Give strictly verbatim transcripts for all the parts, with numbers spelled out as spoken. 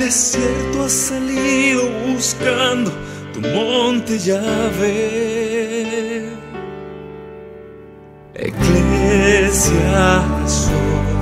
desierto has salido buscando tu monte Yahvé. Iglesia soy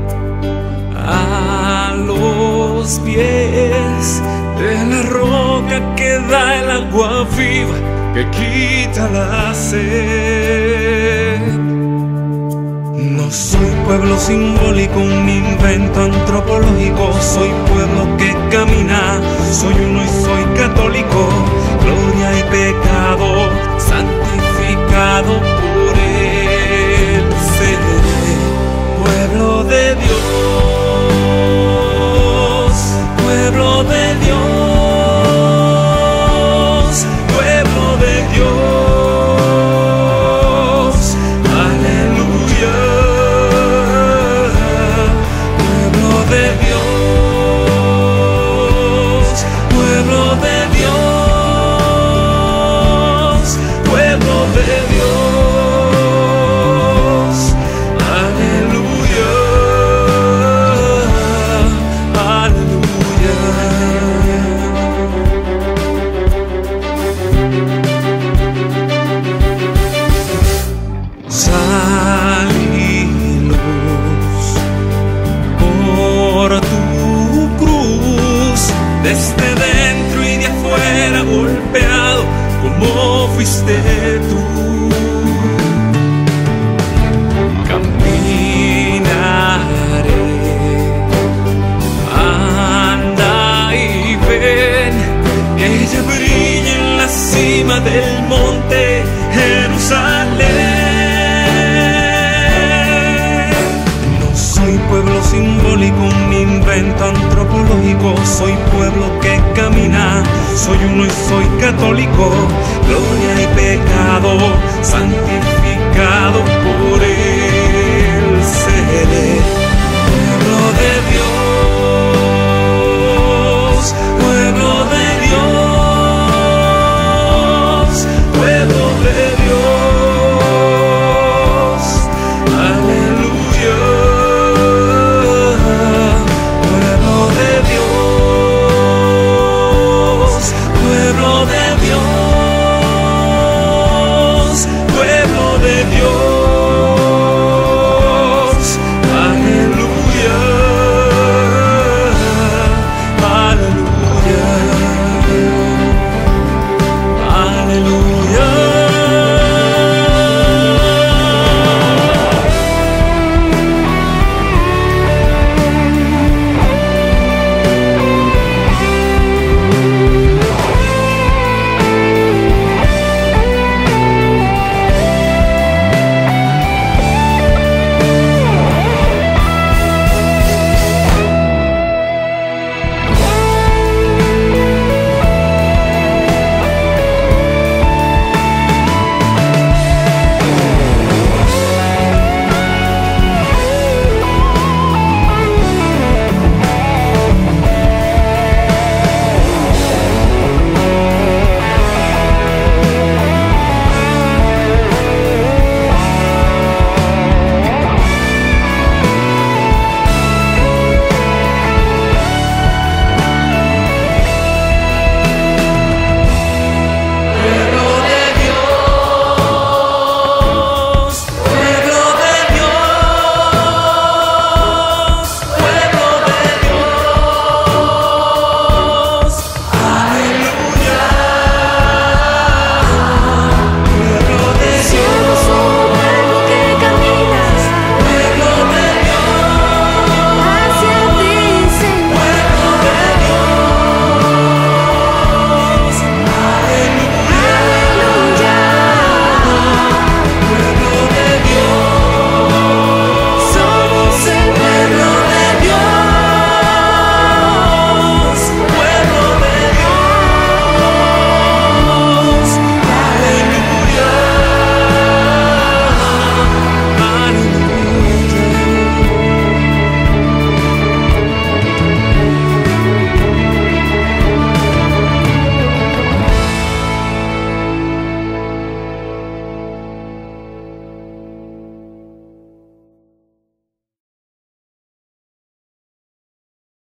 a los pies de la roca que da el agua viva, que quita la sed. No soy pueblo simbólico, un invento antropológico. Soy pueblo que camina, soy uno y soy católico. Gloria y pecado, santificado por Él seré. Pueblo de Dios, pueblo de Dios, pueblo de Dios, aleluya. Pueblo de Dios, pueblo de Dios, pueblo de Dios, aleluya, aleluya. Sal y luz por tu cruz, desde dentro y de afuera golpeado como fuiste tú. Caminaré, anda y ven, ella brilla en la cima del monte Jerusalén. No soy pueblo simbólico, un invento antropológico. Soy pueblo que camina, soy uno y soy católico. Gloria y pecado, santificado por Él.